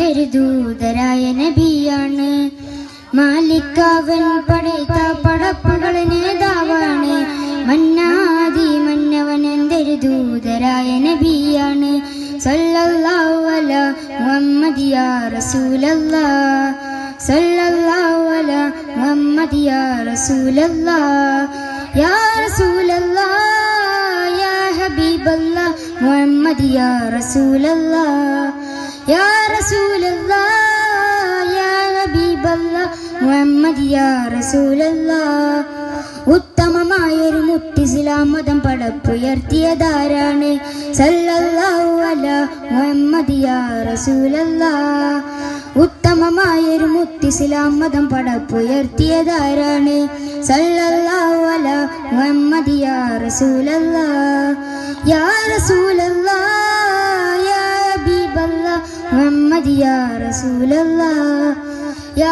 ഒരു ദൂതരായ നബിയാണ്. മാലിക്കവൻ പടയ്ത്ത പടപ്പുകൾ നേതാവാണ്. മന്നാദി മന്നവൻ എന്തൊരു ദൂതരായ നബിയാണ്. സല്ലല്ലാഹു അലാ മുഹമ്മദ് യാ റസൂലല്ലാഹ്. സല്ലല്ലാഹു അലാ മുഹമ്മദ് യാ റസൂലല്ലാഹ്. യാ റസൂലല്ലാഹ് യാ ഹബീബല്ലാഹ് മുഹമ്മദ് യാ റസൂലല്ലാഹ്. യാ റസൂലല്ലാഹ് യാ ഹബീബല്ലാഹ് മുഹമ്മദ് യാ റസൂലല്ലാഹ്. ഉത്തമമായൊരു മുത്തിസ്ലാം മതം പടപ്പുയർത്തിയതാരാണ്? സല്ലല്ലാഹു അലാ മുഹമ്മദ് യാ റസൂലല്ലാഹ്. ഉത്തമമായൊരു മുത്തിസ്ലാം മതം പടപ്പുയർത്തിയതാരാണ്? സല്ലല്ലാഹു അലാ മുഹമ്മദ് യാ റസൂലല്ലാഹ്. യാ റസൂലല്ലാഹ് യാ ഹബീബല്ലാഹ് മുഹമ്മദ് യാ റസൂലല്ലാഹ്. യാ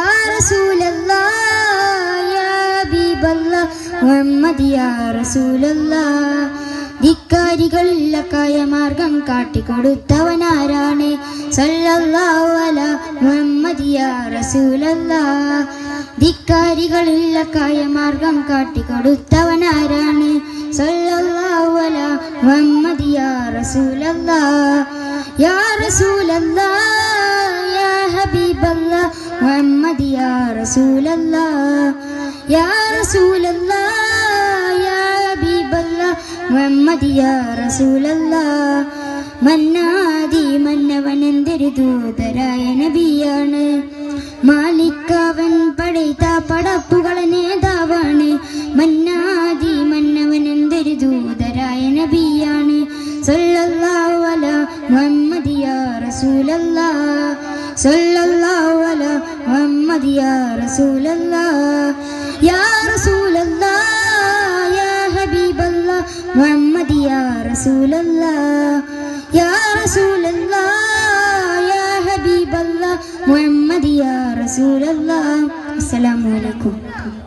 റസൂലല്ലാഹ് യാ ഹബീബല്ലാഹ് മുഹമ്മദ് യാ റസൂലല്ലാഹ്. ധിക്കാരികളില്ല കായമാർഗം കാട്ടിക്കൊടുത്തവനാരാണ്? സല്ലല്ലാഹു അലാ മുഹമ്മദ് യാ റസൂലല്ലാഹ്. ധിക്കാരികളില്ല കായമാർഗം കാട്ടിക്കൊടുത്തവനാരാണ്? സല്ലല്ലാഹു അലാ മുഹമ്മദ് യാ റസൂലല്ലാഹ്. യാ റസൂലല്ലാഹ് യാ ഹബീബല്ലാഹ് മുഹമ്മദ് യാ റസൂലല്ലാഹ്. യാ റസൂലല്ലാഹ് യാ ഹബീബല്ലാഹ് മുഹമ്മദ് യാ റസൂലല്ലാഹ്. മന്നാദി മന്നവൻ എന്തൊരു ദൂതരായ നബിയാണ്. മാലിക്കവൻ പടയ്ത്ത പടപ്പുകൾ നേതാവാണ്. മന്നാദി മന്നവൻ എന്തൊരു ദൂതരായ നബിയാണ്. സല്ലല്ലാഹു അലാ മുഹമ്മദ് യാ റസൂലല്ലാഹ്. സല്ലല്ലാഹു അലാ മുഹമ്മദ് യാ റസൂലല്ലാഹ്. യാ റസൂലല്ലാഹ് യാ ഹബീബല്ലാഹ് മുഹമ്മദ് യാ റസൂലല്ലാഹ്. യാ റസൂലല്ലാഹ് യാ ഹബീബല്ലാഹ് മുഹമ്മദ് യാ റസൂലല്ലാഹ്. അസ്സലാമു അലൈക്കും.